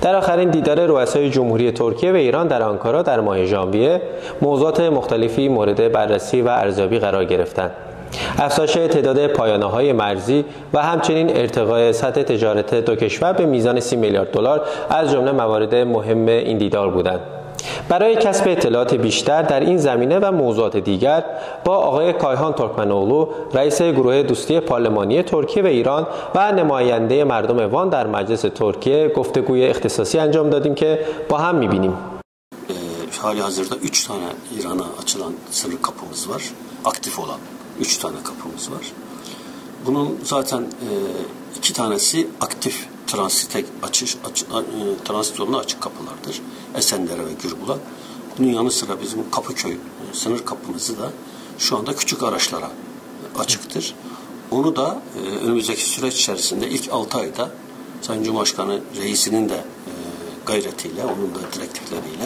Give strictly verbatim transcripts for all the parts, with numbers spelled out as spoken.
در آخرین دیدار رؤسای جمهوری ترکیه و ایران در آنکارا در ماه ژانویه موضوعات مختلفی مورد بررسی و ارزیابی قرار گرفتند. افزایش تعداد پایانه‌های مرزی و همچنین ارتقای سطح تجارت دو کشور به میزان سی میلیارد دلار از جمله موارد مهم این دیدار بودند. برای کسب اطلاعات بیشتر در این زمینه و موضوعات دیگر با آقای کایهان ترکمنوغلو، رئیس گروه دوستی پارلمانی ترکیه و ایران و نماینده مردم وان در مجلس ترکیه گفتگوی اختصاصی انجام دادیم که با هم می‌بینیم. Hali hazırda üç tane İran'a açılan sınır kapımız var. Aktif olan üç tane kapımız var. Bunun zaten e, iki tanesi aktif transite açış, açı, e, transit yoluna açık kapılardır. Esenler'e ve Gürbul'a. Bunun yanı sıra bizim Kapıköy e, sınır kapımızı da şu anda küçük araçlara açıktır. Onu da e, önümüzdeki süreç içerisinde ilk altı ayda Sayın Cumhurbaşkanı reisinin de e, gayretiyle, onun da direktifleriyle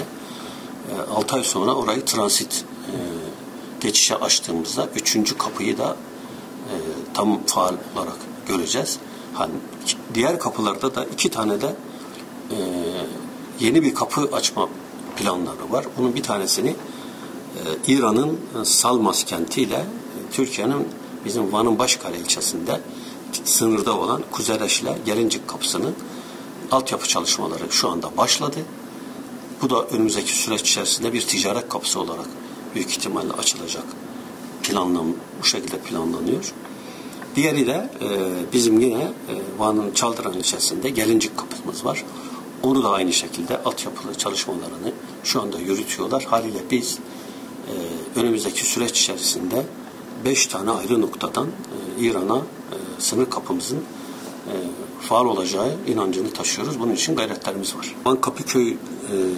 e, altı ay sonra orayı transit e, geçişe açtığımızda üçüncü kapıyı da e, tam faal olarak göreceğiz. Hani diğer kapılarda da iki tane de e, yeni bir kapı açma planları var. Bunun bir tanesini e, İran'ın Salmas kentiyle e, Türkiye'nin bizim Van'ın Başkale ilçesinde sınırda olan Kuzereş'le Gelincik kapısının altyapı çalışmaları şu anda başladı. Bu da önümüzdeki süreç içerisinde bir ticaret kapısı olarak büyük ihtimalle açılacak. Planlam, bu şekilde planlanıyor. Diğeri de e, bizim yine e, Van'ın Çaldıran ilçesinde Gelincik kapımız var. Onu da aynı şekilde altyapılı çalışmalarını şu anda yürütüyorlar. Haliyle biz e, önümüzdeki süreç içerisinde beş tane ayrı noktadan e, İran'a e, sınır kapımızın e, faal olacağı inancını taşıyoruz. Bunun için gayretlerimiz var. Van Kapıköy e,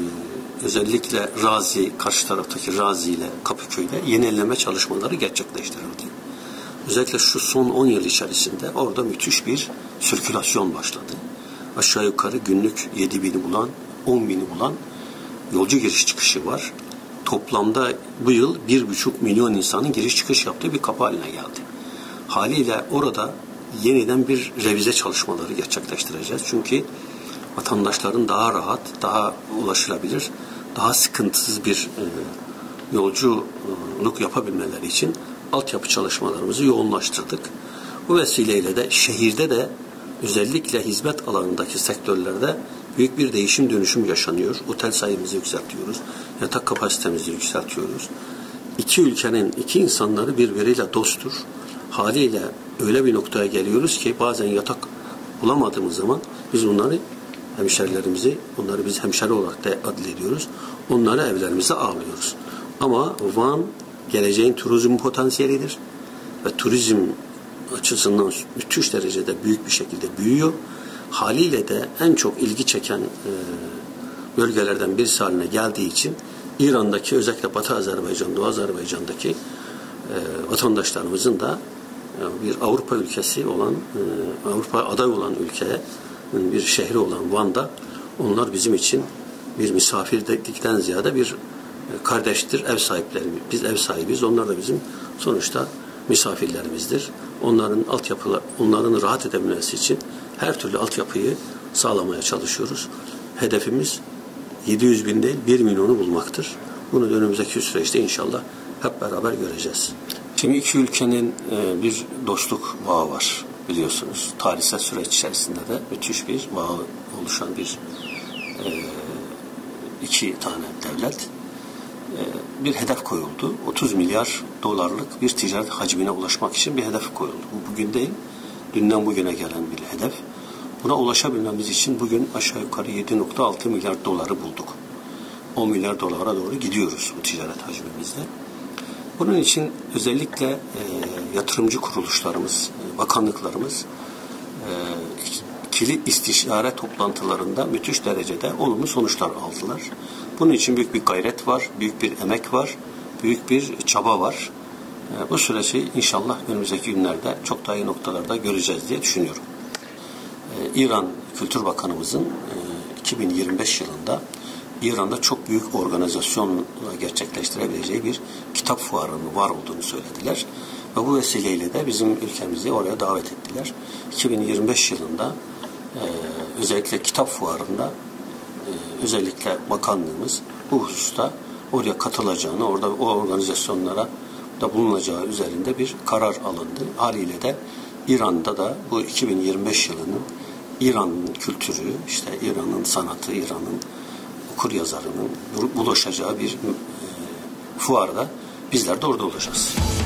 özellikle Razi, karşı taraftaki Razi ile Kapıköy'de yenileme çalışmaları gerçekleştirildi. Özellikle şu son on yıl içerisinde orada müthiş bir sirkülasyon başladı. Aşağı yukarı günlük yedi bini bulan, on bini bulan yolcu giriş çıkışı var. Toplamda bu yıl bir buçuk milyon insanın giriş çıkış yaptığı bir kapı haline geldi. Haliyle orada yeniden bir revize çalışmaları gerçekleştireceğiz. Çünkü vatandaşların daha rahat, daha ulaşılabilir, daha sıkıntısız bir e, yolculuk yapabilmeleri için altyapı çalışmalarımızı yoğunlaştırdık. Bu vesileyle de şehirde de özellikle hizmet alanındaki sektörlerde büyük bir değişim dönüşüm yaşanıyor. Otel sayımızı yükseltiyoruz, yatak kapasitemizi yükseltiyoruz. İki ülkenin, iki insanları birbiriyle dosttur. Haliyle öyle bir noktaya geliyoruz ki bazen yatak bulamadığımız zaman biz bunları hemşerilerimizi, onları biz hemşeri olarak da adlediyoruz. Onları evlerimize ağırlıyoruz. Ama Van geleceğin turizm potansiyelidir ve turizm açısından müthiş derecede büyük bir şekilde büyüyor. Haliyle de en çok ilgi çeken e, bölgelerden birisi haline geldiği için İran'daki özellikle Batı Azerbaycan, Doğu Azerbaycan'daki e, vatandaşlarımızın da e, bir Avrupa ülkesi olan, e, Avrupa aday olan ülkeye bir şehri olan Van'da onlar bizim için bir misafirlikten ziyade bir kardeştir, ev sahipleri. Biz ev sahibiyiz, onlar da bizim sonuçta misafirlerimizdir. Onların altyapı, onların rahat edebilmesi için her türlü altyapıyı sağlamaya çalışıyoruz. Hedefimiz yedi yüz bin değil bir milyonu bulmaktır. Bunu önümüzdeki süreçte inşallah hep beraber göreceğiz. Şimdi iki ülkenin bir dostluk bağı var. Biliyorsunuz tarihsel süreç içerisinde de müthiş bir bağ oluşan bir e, iki tane devlet e, bir hedef koyuldu. otuz milyar dolarlık bir ticaret hacmine ulaşmak için bir hedef koyuldu. Bu bugün değil, dünden bugüne gelen bir hedef. Buna ulaşabilmemiz için bugün aşağı yukarı yedi nokta altı milyar doları bulduk. on milyar dolara doğru gidiyoruz bu ticaret hacmimizde. Bunun için özellikle e, yatırımcı kuruluşlarımız, e, bakanlıklarımız e, ikili istişare toplantılarında müthiş derecede olumlu sonuçlar aldılar. Bunun için büyük bir gayret var, büyük bir emek var, büyük bir çaba var. E, bu süreci inşallah önümüzdeki günlerde çok daha iyi noktalarda göreceğiz diye düşünüyorum. E, İran Kültür Bakanımızın e, iki bin yirmi beş yılında İran'da çok büyük organizasyonla gerçekleştirebileceği bir kitap fuarının var olduğunu söylediler. Ve bu vesileyle de bizim ülkemizi oraya davet ettiler. iki bin yirmi beş yılında e, özellikle kitap fuarında özellikle bakanlığımız bu hususta oraya katılacağını, orada o organizasyonlara da bulunacağı üzerinde bir karar alındı. Haliyle de İran'da da bu iki bin yirmi beş yılının İran'ın kültürü, işte İran'ın sanatı, İran'ın okuryazarının buluşacağı bir e, fuarda bizler de orada olacağız.